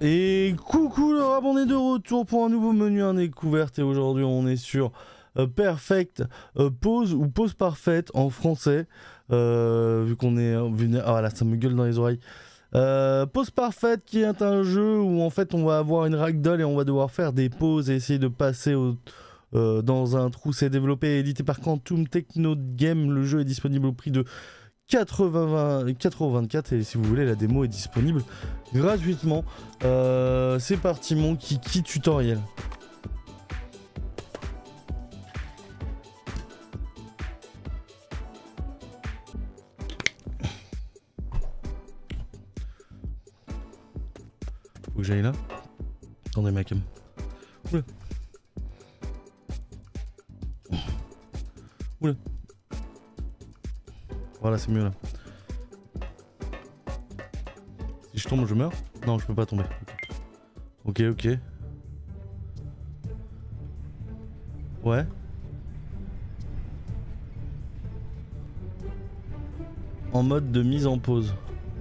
Et coucou le rab, on est de retour pour un nouveau menu en découverte et aujourd'hui on est sur Perfect Pose ou Pose Parfaite en français vu qu'on est... Ah là ça me gueule dans les oreilles. Pose Parfaite qui est un jeu où en fait on va avoir une ragdoll et on va devoir faire des poses et essayer de passer dans un trou. C'est développé et édité par Quantum Techno Game. Le jeu est disponible au prix de 4,24€ et si vous voulez la démo est disponible gratuitement. C'est parti mon kiki tutoriel. Faut que j'aille là. Attendez ma cam. Oula. Oula. Voilà, c'est mieux là. Si je tombe, je meurs? Non, je peux pas tomber. Ok, ok. Ouais. En mode de mise en pause.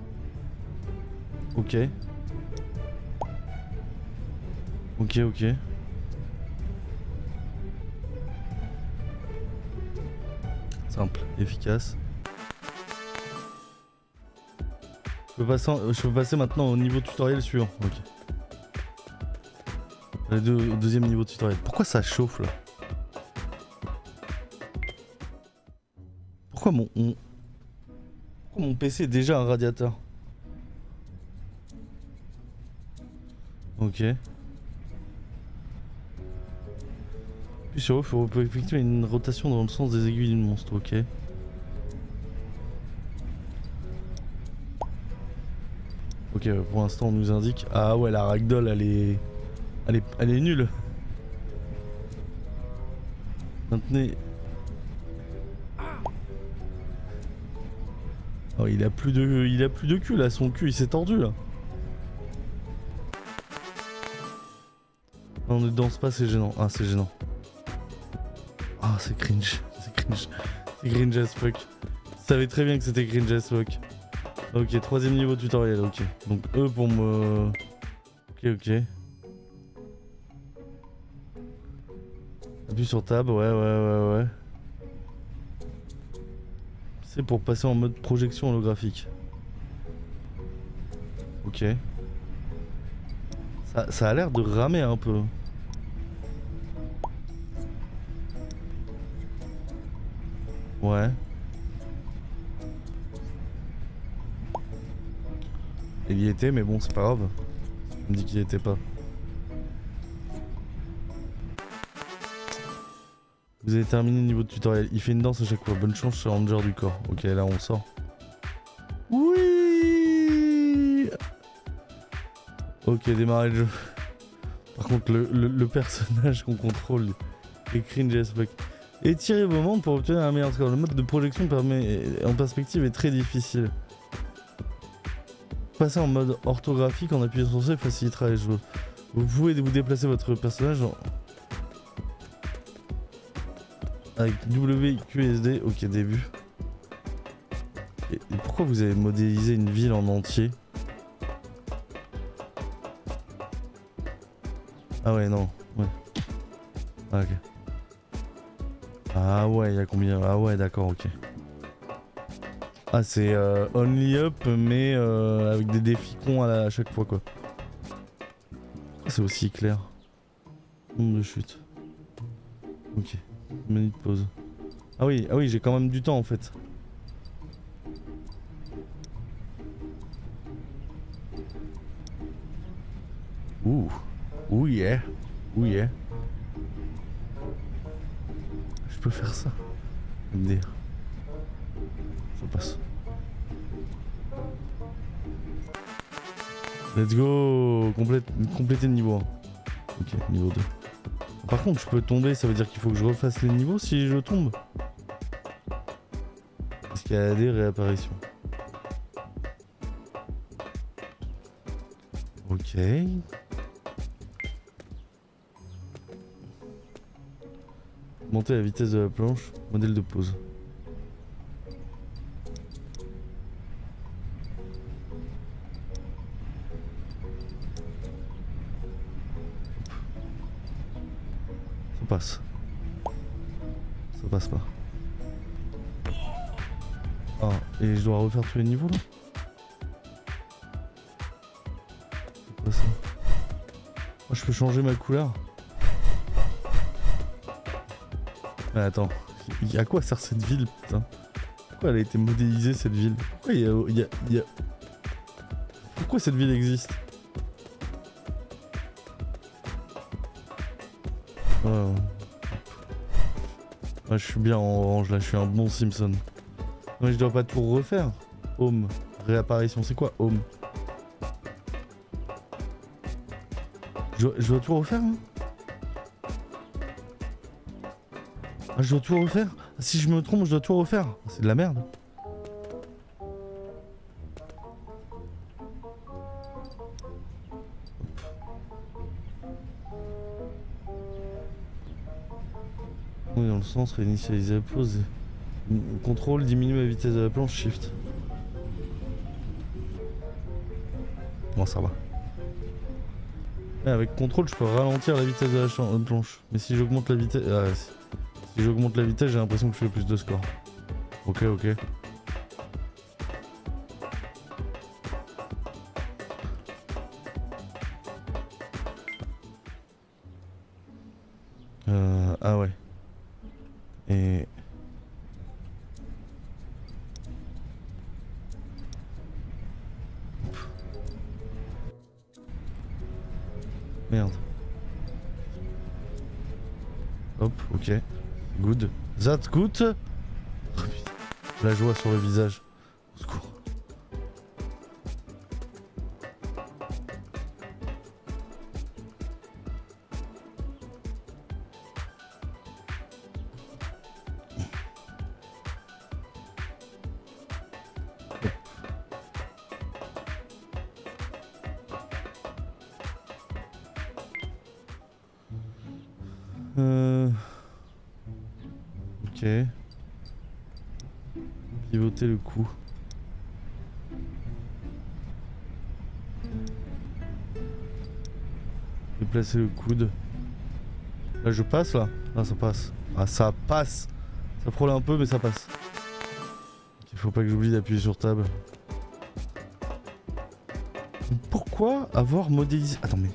Ok. Ok, ok. Simple, efficace. Je peux passer maintenant au niveau tutoriel suivant. Ok. Au deuxième niveau tutoriel. Pourquoi ça chauffe là? Pourquoi mon PC est déjà un radiateur? Ok. Puis sur eux, il faut effectuer une rotation dans le sens des aiguilles du monstre. Ok. Ok, pour l'instant on nous indique... Ah ouais, la ragdoll elle est nulle. Maintenez... Oh, il a plus de cul là, son cul il s'est tordu là. Non, ne danse pas, c'est gênant. Ah, c'est gênant. Ah, c'est cringe. C'est cringe. C'est cringe as fuck. Je savais très bien que c'était cringe as fuck. Ok, troisième niveau tutoriel, ok. Donc eux pour me... Ok, ok. Appuie sur tab, ouais. C'est pour passer en mode projection holographique. Ok. Ça a l'air de ramer un peu. Ouais. Il y était, mais bon, c'est pas grave. Je me dis qu'il y était pas. Vous avez terminé le niveau de tutoriel. Il fait une danse à chaque fois. Bonne chance sur Ranger du corps. Ok, là on sort. Oui. Ok, démarrer le jeu. Par contre, le personnage qu'on contrôle est cringe as fuck. Étirez vos membres pour obtenir un meilleur score. Le mode de projection en perspective est très difficile. Passer en mode orthographique en appuyant sur C facilitera les choses. Vous pouvez vous déplacer votre personnage avec WQSD. Ok, début. Et pourquoi vous avez modélisé une ville en entier? Ah ouais, non. Ouais. Ah, ok. Ah ouais, il y a combien? Ah ouais, d'accord, ok. Ah, c'est only up, mais avec des défis cons à chaque fois, quoi. C'est aussi clair. Nombre de chute. Ok. Menu de pause. Ah oui, j'ai quand même du temps en fait. Ouh. Ouh yeah. Ouh yeah. Je peux faire ça. MDR. Ça passe. Let's go. Compléter le niveau 1. Ok, niveau 2. Par contre, je peux tomber, ça veut dire qu'il faut que je refasse les niveaux si je tombe. Parce qu'il y a des réapparitions. Ok. Monter la vitesse de la planche, modèle de pause. passe. Ça passe pas. Ah, et je dois refaire tous les niveaux là? C'est quoi ça? Moi je peux changer ma couleur? Mais attends, à quoi sert cette ville, putain? Pourquoi elle a été modélisée cette ville? Pourquoi Pourquoi cette ville existe? Oh. Ouais, je suis bien en orange là, je suis un bon Simpson. Mais je dois pas tout refaire. Home, réapparition, c'est quoi home? Je dois tout refaire hein? Ah, je dois tout refaire? Si je me trompe, je dois tout refaire. C'est de la merde. Oui, dans le sens, réinitialiser la pause. Contrôle, diminue la vitesse de la planche, shift. Bon, ça va. Ouais, avec contrôle, je peux ralentir la vitesse de la planche. Mais si j'augmente la vitesse... Ah, si j'augmente la vitesse, j'ai l'impression que je fais plus de score. Ok, ok. Ah ouais. Et... Merde. Hop, ok. Good. That's good. Oh, la joie sur le visage. Au secours. Ok. Pivoter le cou. Déplacer le coude. Là je passe là? Ah ça passe. Ah ça passe. Ça frôle un peu mais ça passe. Il faut pas que j'oublie d'appuyer sur tab. Pourquoi avoir modélisé... Attends mais...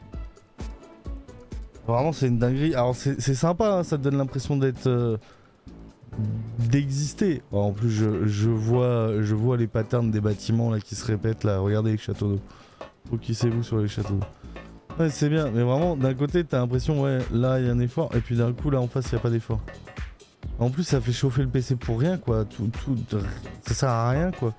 Vraiment c'est une dinguerie. Alors c'est sympa hein, ça te donne l'impression d'être... d'exister. En plus je vois les patterns des bâtiments là qui se répètent là. Regardez les châteaux d'eau. Focusez-vous sur les châteaux d'eau. Ouais c'est bien mais vraiment d'un côté t'as l'impression ouais là il y a un effort et puis d'un coup là en face il n'y a pas d'effort. En plus ça fait chauffer le PC pour rien quoi. Tout ça sert à rien quoi.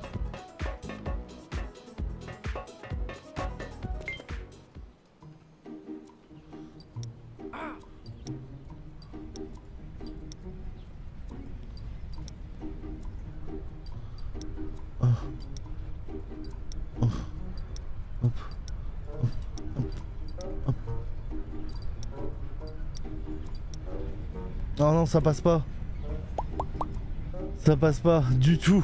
Non non ça passe pas. Ça passe pas du tout.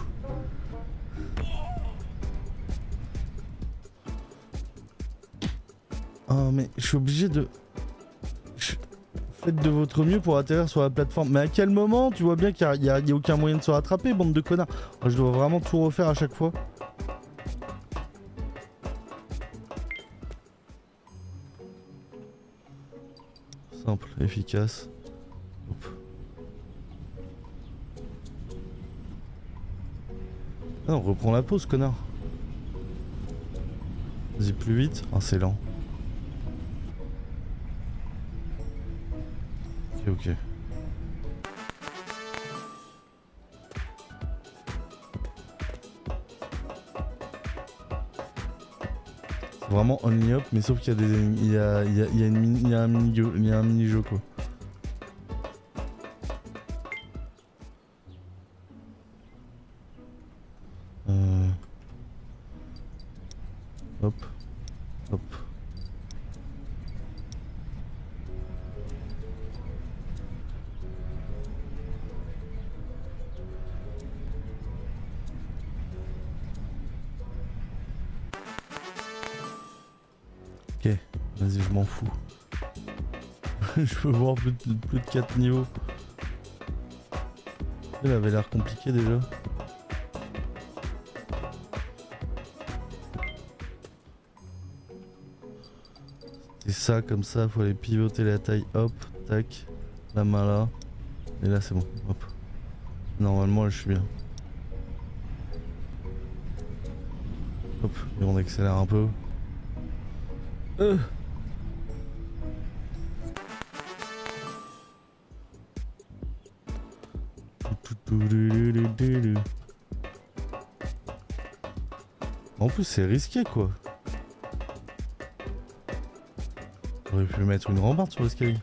Oh mais je suis obligé de... Faites de votre mieux pour atterrir sur la plateforme. Mais à quel moment? Tu vois bien qu'il n'y a aucun moyen de se rattraper, bande de connards. Oh, je dois vraiment tout refaire à chaque fois. Simple, efficace. Hop. Ah non, reprends la pause, connard. Vas-y, plus vite. Ah, c'est lent. Ok, ok. C'est vraiment only up, mais sauf qu'il y a des... Il y a un mini-jeu, quoi. Hop. Hop. Ok, vas-y, je m'en fous. Je peux voir plus de 4 niveaux. Elle avait l'air compliqué déjà. Et ça, comme ça, faut aller pivoter la taille. Hop, tac. La main là. Et là, c'est bon. Hop. Normalement, là, je suis bien. Hop, et on accélère un peu. En plus, c'est risqué quoi. J'aurais pu mettre une rambarde sur l'escalier.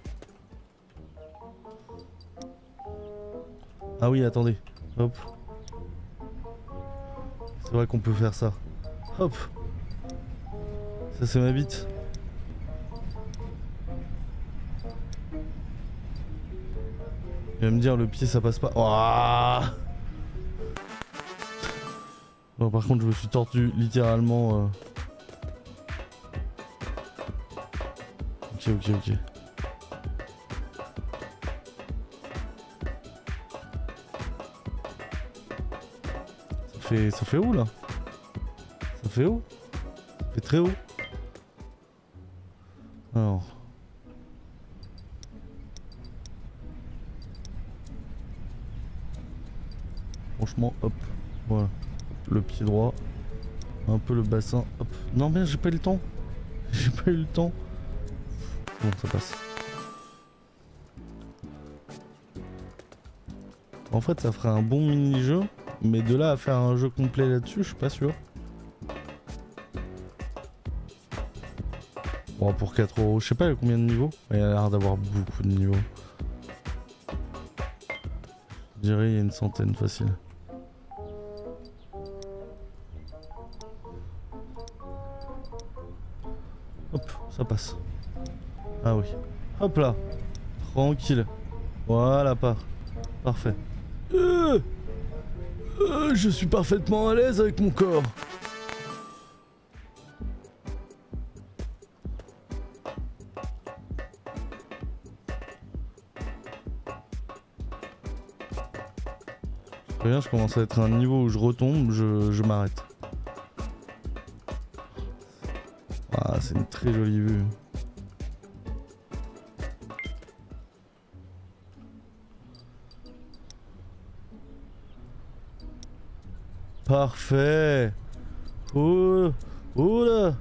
Ah oui, attendez. Hop. C'est vrai qu'on peut faire ça. Hop. Ça, c'est ma bite. Il va me dire le pied ça passe pas. Ouah. Bon, par contre je me suis tordu littéralement. Ok. Ça fait où là? Ça fait où? Ça fait très haut. Alors. Franchement, hop, voilà. Le pied droit, un peu le bassin, hop. Non mais j'ai pas eu le temps. J'ai pas eu le temps. Bon, ça passe. En fait, ça ferait un bon mini-jeu, mais de là à faire un jeu complet là-dessus, je suis pas sûr. Bon, pour 4 €, je sais pas, il y a combien de niveaux? Il y a l'air d'avoir beaucoup de niveaux. Je dirais il y a une centaine facile. Hop, ça passe. Ah oui. Hop là. Tranquille. Voilà, parfait. Je suis parfaitement à l'aise avec mon corps. Rien, je commence à être à un niveau où je retombe, je m'arrête. Ah, c'est une très jolie vue. Parfait. Oh, oh là.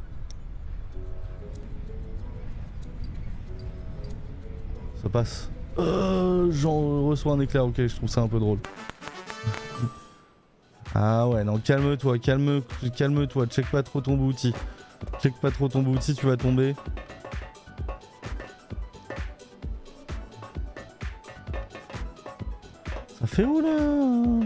Ça passe. J'en reçois un éclair, ok, je trouve ça un peu drôle. Ah ouais, non, calme-toi, calme-toi, check pas trop ton booty. Check pas trop ton booty, tu vas tomber. Ça fait où là?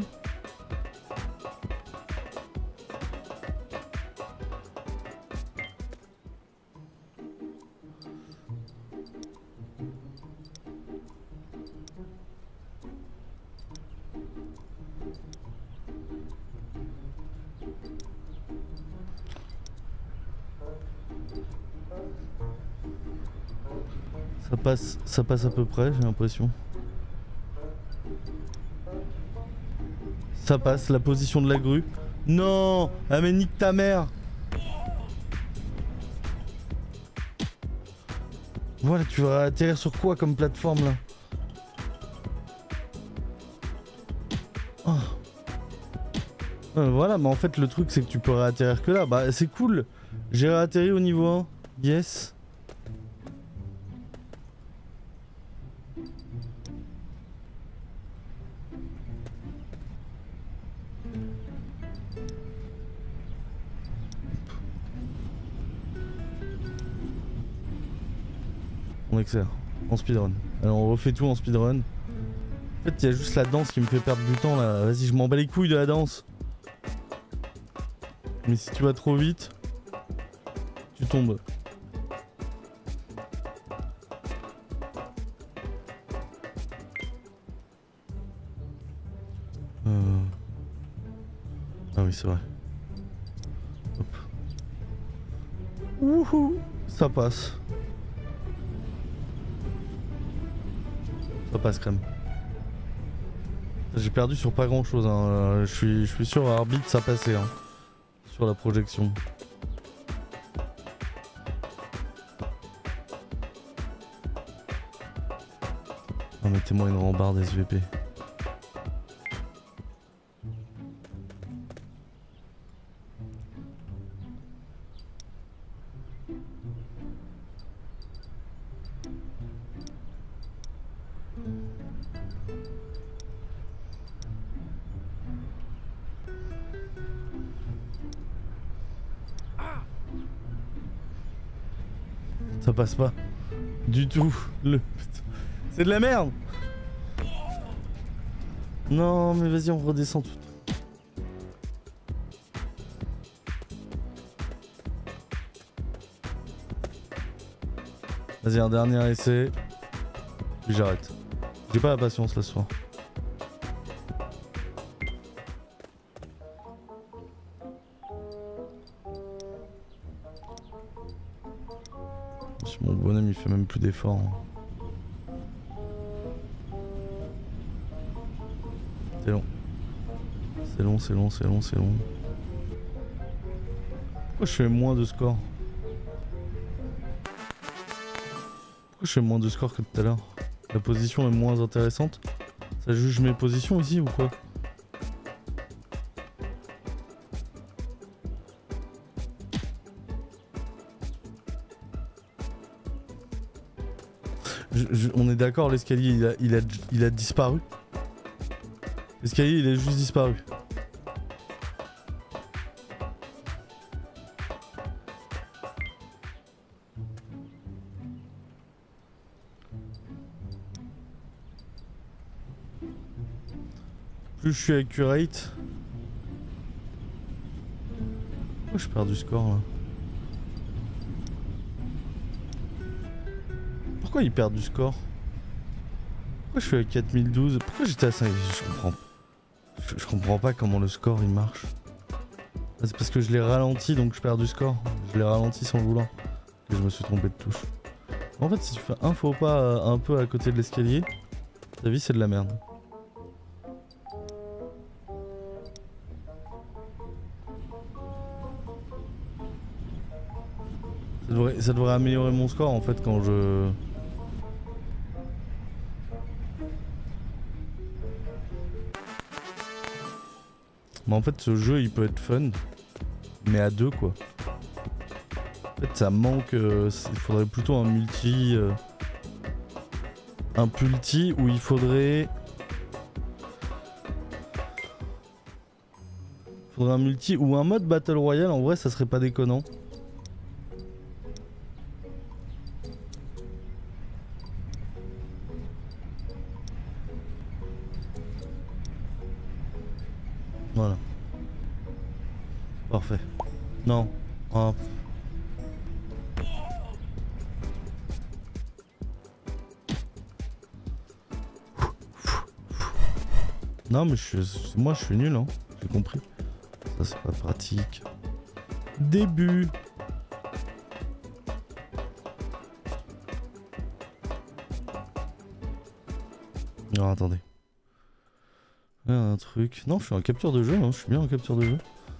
Ça passe à peu près, j'ai l'impression. Ça passe, la position de la grue. Non! Ah mais nique ta mère! Voilà, tu vas atterrir sur quoi comme plateforme là? Oh. Voilà, mais en fait le truc c'est que tu peux réatterrir que là. Bah c'est cool. J'ai réatterri au niveau 1. Yes. On accélère. En speedrun. Alors on refait tout en speedrun. En fait il y a juste la danse qui me fait perdre du temps là. Vas-y, je m'en bats les couilles de la danse. Mais si tu vas trop vite, tu tombes. Ah oui, c'est vrai. Hop. Wouhou, ça passe. Ça passe crème. J'ai perdu sur pas grand chose, hein. Je suis sûr à arbitre ça passait hein. Sur la projection. Oh, mettez-moi une rambarde SVP. Ça passe pas. Du tout. C'est de la merde. Non mais vas-y on redescend tout. Vas-y un dernier essai. Puis j'arrête. J'ai pas la patience là ce soir. Mon bonhomme il fait même plus d'efforts. Hein. C'est long. C'est long, c'est long, c'est long, c'est long. Pourquoi je fais moins de score? Pourquoi je fais moins de score que tout à l'heure? La position est moins intéressante? Ça juge mes positions ici ou quoi? On est d'accord, l'escalier il a disparu. L'escalier il a juste disparu. Plus je suis accurate. Pourquoi je perds du score là? Pourquoi il perd du score? Pourquoi je suis à 4012? Pourquoi j'étais à 5? Je comprends pas comment le score il marche. Ah, c'est parce que je l'ai ralenti donc je perds du score. Je l'ai ralenti sans le vouloir. Et je me suis trompé de touche. En fait si tu fais un faux pas un peu à côté de l'escalier, ta vie c'est de la merde. Ça devrait améliorer mon score en fait quand je... Mais en fait ce jeu il peut être fun, mais à deux quoi. En fait ça manque, il faudrait plutôt un multi... un multi où il faudrait... Faudrait un multi ou un mode Battle Royale, en vrai ça serait pas déconnant. Voilà. Parfait. Non. Ah. Non mais moi je suis nul hein. J'ai compris. Ça c'est pas pratique. Début. Non attendez. Un truc. Non, je suis en capture de jeu, hein. Je suis bien en capture de jeu.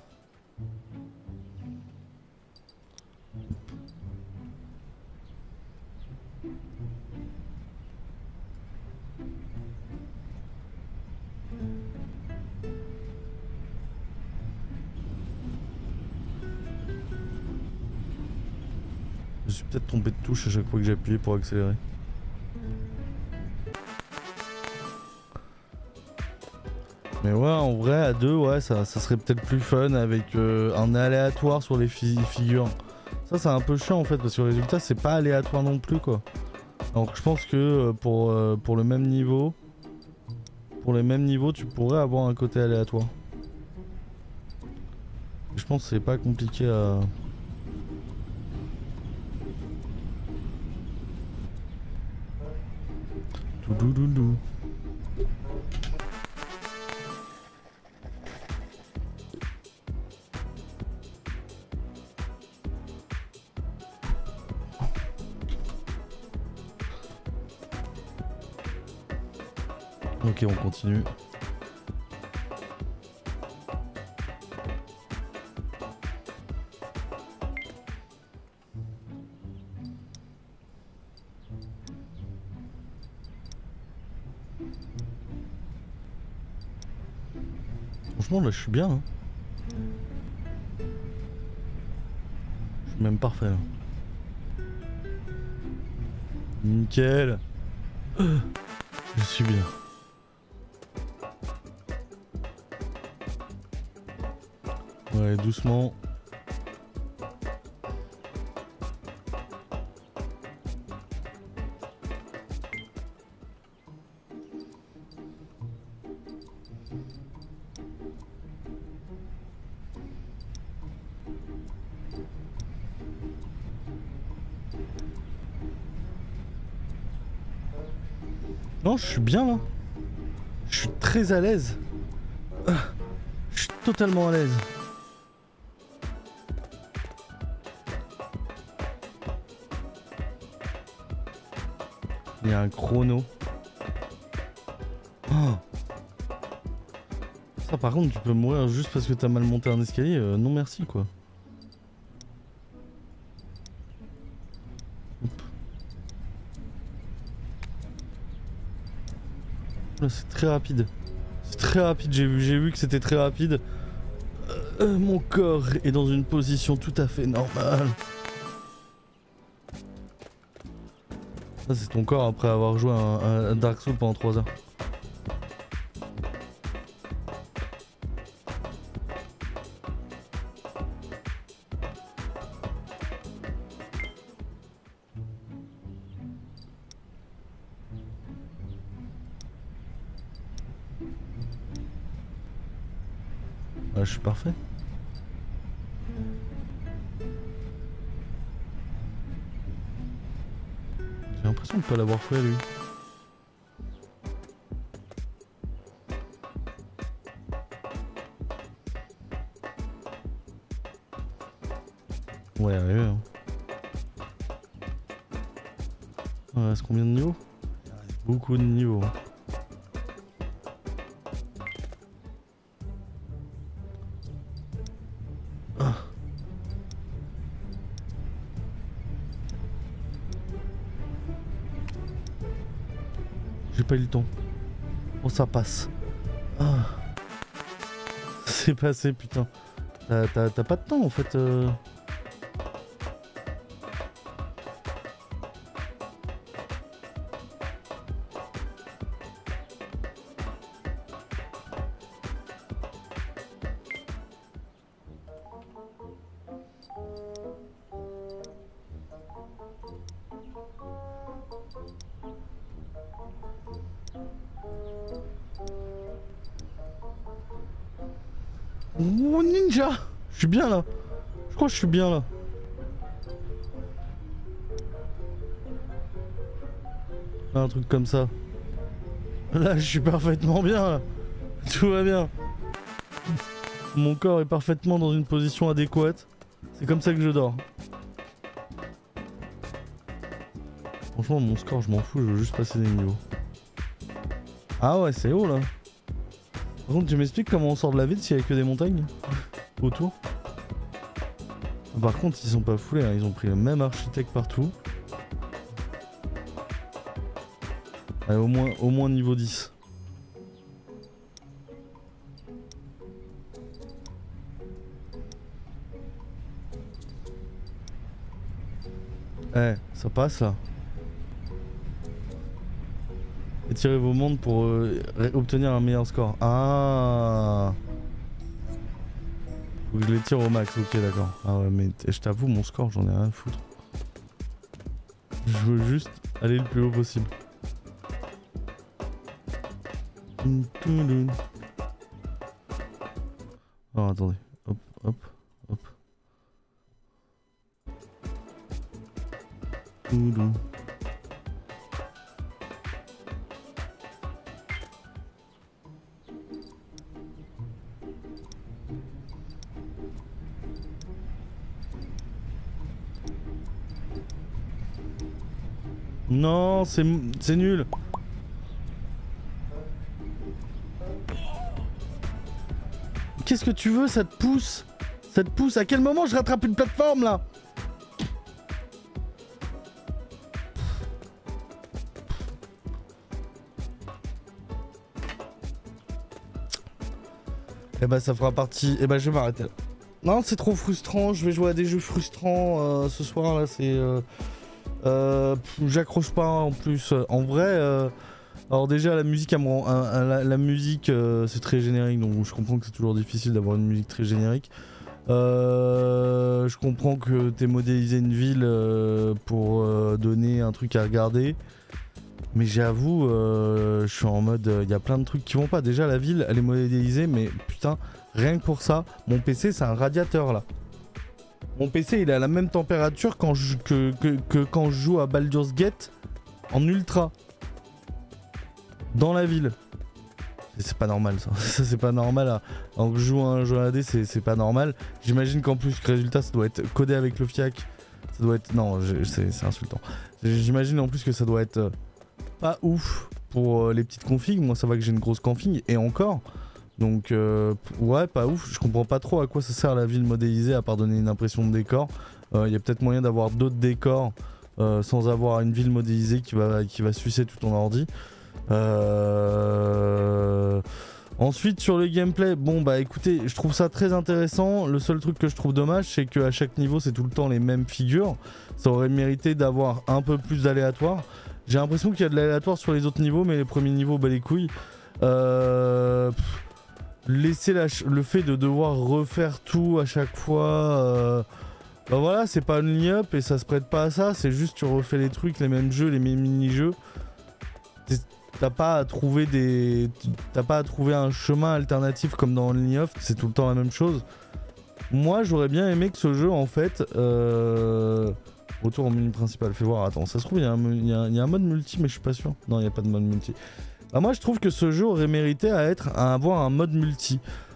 Je suis peut-être trompé de touche à chaque fois que j'ai appuyé pour accélérer. Mais ouais, en vrai, à deux, ouais, ça serait peut-être plus fun avec un aléatoire sur les figures. Ça, c'est un peu chiant en fait, parce que le résultat, c'est pas aléatoire non plus, quoi. Donc, je pense que pour le même niveau, tu pourrais avoir un côté aléatoire. Je pense que c'est pas compliqué à... Toudoudou. Ok, on continue. Franchement, là, je suis bien. Hein. Je suis même parfait. Là. Nickel. Je suis bien. Ouais, doucement. Non, je suis bien là. Je suis très à l'aise. Je suis totalement à l'aise. Il y a un chrono. Oh. Ça par contre tu peux mourir juste parce que t'as mal monté un escalier. Non merci quoi. Là c'est très rapide. C'est très rapide, j'ai vu que c'était très rapide. Mon corps est dans une position tout à fait normale. Ça c'est ton corps après avoir joué un Dark Souls pendant 3 heures. Ah, je suis parfait. J'ai l'impression de pas l'avoir fait lui. Ouais, arrivé. Hein. Il reste combien de niveaux? Il reste beaucoup de niveaux. J'ai pas eu le temps. Oh ça passe. Ah. C'est passé putain. T'as pas de temps en fait. Oh ninja. Je suis bien là. Je crois que je suis bien là. Un truc comme ça. Là je suis parfaitement bien là. Tout va bien. Mon corps est parfaitement dans une position adéquate. C'est comme ça que je dors. Franchement mon score je m'en fous, je veux juste passer des niveaux. Ah ouais c'est haut là. Par contre tu m'expliques comment on sort de la ville s'il y a que des montagnes autour. Par contre ils sont pas foulés, hein. Ils ont pris le même architecte partout. Allez, au moins niveau 10. Eh, ça passe là. Étirez vos mondes pour obtenir un meilleur score. Ah. Faut que je les tire au max, ok d'accord. Ah ouais mais je t'avoue mon score j'en ai rien à foutre. Je veux juste aller le plus haut possible. Oh attendez, hop, hop, hop. Non, c'est nul. qu'est-ce que tu veux? Ça te pousse. Ça te pousse. À quel moment je rattrape une plateforme là? Eh bah ça fera partie... Eh bah je vais m'arrêter là. Non, c'est trop frustrant, je vais jouer à des jeux frustrants ce soir là, c'est... j'accroche pas en plus. En vrai, alors déjà la musique, la musique c'est très générique, donc je comprends que c'est toujours difficile d'avoir une musique très générique. Je comprends que t'aies modélisé une ville pour donner un truc à regarder. Mais j'avoue, je suis en mode, il y a plein de trucs qui vont pas. Déjà la ville, elle est modélisée, mais putain, rien que pour ça, mon PC c'est un radiateur là. Mon PC il est à la même température que quand je joue à Baldur's Gate en ultra. Dans la ville. C'est pas normal ça. Ça c'est pas normal. Alors que je joue à un jeu AD, c'est pas normal. J'imagine qu'en plus, le résultat ça doit être codé avec le FIAC. Ça doit être... Non, c'est insultant. J'imagine en plus que ça doit être... pas ouf pour les petites configs. Moi ça va que j'ai une grosse config et encore. Donc ouais, pas ouf. Je comprends pas trop à quoi ça sert la ville modélisée à part donner une impression de décor. Il y a peut-être moyen d'avoir d'autres décors sans avoir une ville modélisée qui va sucer tout ton ordi. Ensuite sur le gameplay, bon bah écoutez, je trouve ça très intéressant. Le seul truc que je trouve dommage, c'est qu'à chaque niveau c'est tout le temps les mêmes figures. Ça aurait mérité d'avoir un peu plus d'aléatoire. J'ai l'impression qu'il y a de l'aléatoire sur les autres niveaux, mais les premiers niveaux, bah les couilles. Laisser le fait de devoir refaire tout à chaque fois, bah voilà, c'est pas Only Up et ça se prête pas à ça. C'est juste tu refais les trucs, les mêmes jeux, les mêmes mini-jeux. T'as pas à trouver un chemin alternatif comme dans Only Up, c'est tout le temps la même chose. Moi j'aurais bien aimé que ce jeu en fait retour au menu principal, fais voir, attends, ça se trouve il y a un mode multi mais je suis pas sûr. Non, il n'y a pas de mode multi. Bah moi je trouve que ce jeu aurait mérité à avoir un mode multi.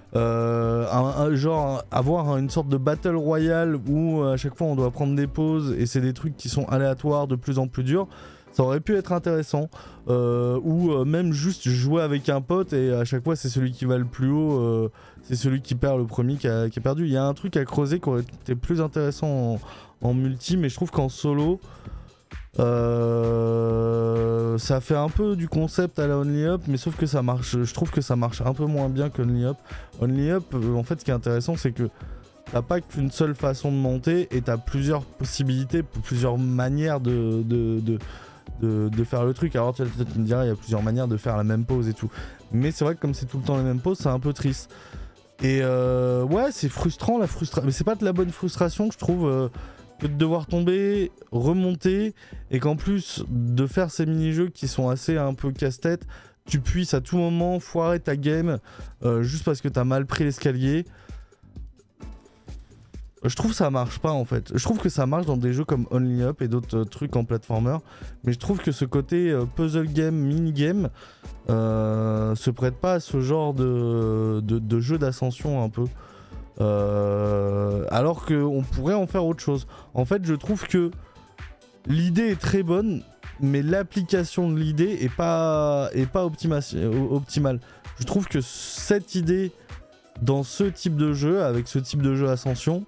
Genre avoir une sorte de battle royale où à chaque fois on doit prendre des pauses et c'est des trucs qui sont aléatoires de plus en plus durs. Ça aurait pu être intéressant. Ou même juste jouer avec un pote et à chaque fois c'est celui qui va le plus haut, c'est celui qui perd le premier qui a perdu. Il y a un truc à creuser qui aurait été plus intéressant en multi, mais je trouve qu'en solo ça fait un peu du concept à la Only Up, mais sauf que ça marche, je trouve que ça marche un peu moins bien que Only Up. Only Up, en fait ce qui est intéressant c'est que t'as pas qu'une seule façon de monter et t'as plusieurs possibilités, plusieurs manières de faire le truc. Alors tu me diras il y a plusieurs manières de faire la même pose et tout, mais c'est vrai que comme c'est tout le temps la même pose, c'est un peu triste. Et ouais, c'est frustrant la frustration, mais c'est pas de la bonne frustration que je trouve, que de devoir tomber, remonter, et qu'en plus de faire ces mini-jeux qui sont assez un peu casse-tête, tu puisses à tout moment foirer ta game juste parce que t'as mal pris l'escalier. Je trouve que ça marche pas en fait. Je trouve que ça marche dans des jeux comme Only Up et d'autres trucs en platformer, mais je trouve que ce côté puzzle game, mini game se prête pas à ce genre de jeu d'ascension un peu. Alors qu'on pourrait en faire autre chose. En fait, je trouve que l'idée est très bonne, mais l'application de l'idée est pas optimale. Je trouve que cette idée dans ce type de jeu, avec ce type de jeu ascension,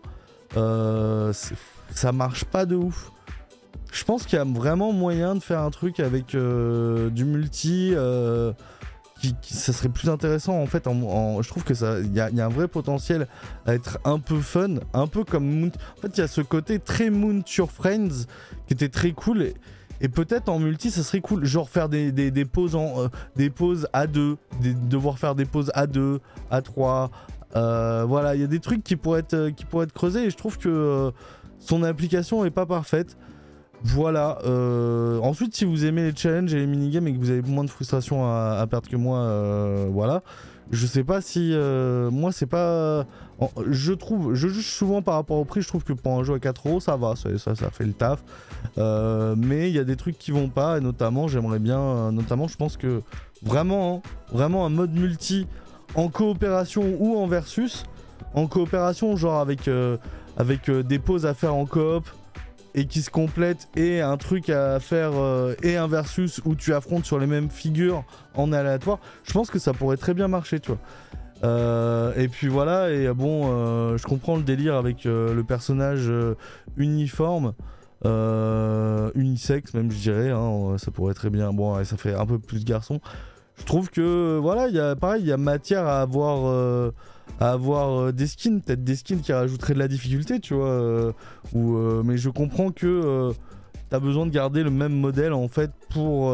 ça marche pas de ouf. Je pense qu'il y a vraiment moyen de faire un truc avec du multi ça serait plus intéressant en fait. Je trouve que il y a un vrai potentiel à être un peu fun, un peu comme Moon. En fait il y a ce côté très Moon sur Friends qui était très cool, et peut-être en multi ça serait cool, genre faire des pauses des pauses à 2, devoir faire des pauses à 2, à 3. Voilà, il y a des trucs qui pourraient être creusés, et je trouve que son application est pas parfaite. Voilà. Ensuite, si vous aimez les challenges et les minigames et que vous avez moins de frustration à perdre que moi, voilà. Je sais pas si moi c'est pas. Je juge souvent par rapport au prix. Je trouve que pour un jeu à 4€ ça va, ça fait le taf. Mais il y a des trucs qui vont pas, et notamment j'aimerais bien, je pense que vraiment un mode multi en coopération ou en versus. En coopération, genre avec des pauses à faire en coop et qui se complètent, et un truc à faire et un versus où tu affrontes sur les mêmes figures en aléatoire. Je pense que ça pourrait très bien marcher, tu vois. Et puis voilà, et bon, je comprends le délire avec le personnage uniforme, unisexe même, je dirais, hein, ça pourrait très bien, bon, ça fait un peu plus garçon. Je trouve que, voilà, pareil, il y a matière à avoir des skins, peut-être des skins qui rajouteraient de la difficulté, tu vois, mais je comprends que t'as besoin de garder le même modèle, en fait, pour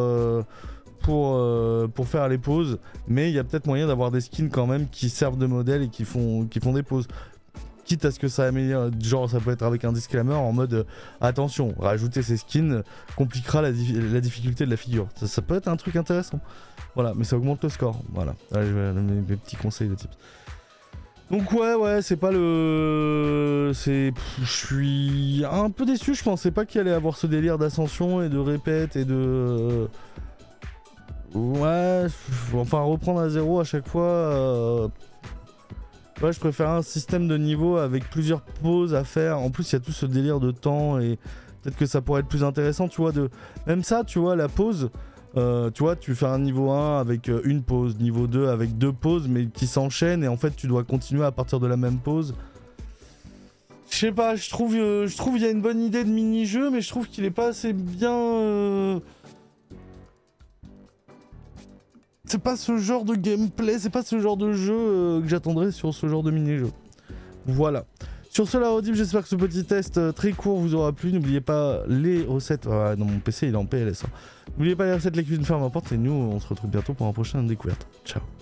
faire les poses, mais il y a peut-être moyen d'avoir des skins quand même qui servent de modèle et qui font des poses. Quitte à ce que ça améliore, genre ça peut être avec un disclaimer en mode attention, rajouter ces skins compliquera la difficulté de la figure. Ça peut être un truc intéressant. Voilà, mais ça augmente le score. Voilà, allez, mes petits conseils de tips. Donc ouais, c'est pas le... Je suis un peu déçu, je pensais pas qu'il allait avoir ce délire d'ascension et de répète et de... Ouais, enfin reprendre à zéro à chaque fois... Ouais, je préfère un système de niveau avec plusieurs pauses à faire. En plus, il y a tout ce délire de temps et peut-être que ça pourrait être plus intéressant, tu vois. Même ça, tu vois, la pause, tu vois, tu fais un niveau 1 avec une pause, niveau 2 avec 2 pauses, mais qui s'enchaînent et en fait, tu dois continuer à partir de la même pause. Je sais pas, je trouve il y a une bonne idée de mini-jeu, mais je trouve qu'il est pas assez bien... C'est pas ce genre de gameplay, c'est pas ce genre de jeu que j'attendrais sur ce genre de mini-jeu. Voilà. Sur ce, la rediff, j'espère que ce petit test très court vous aura plu. N'oubliez pas les recettes... Ah, non, mon PC, il est en PLS. Hein. N'oubliez pas les recettes, les cuisines fermes à porte. Et nous, on se retrouve bientôt pour un prochain découverte. Ciao.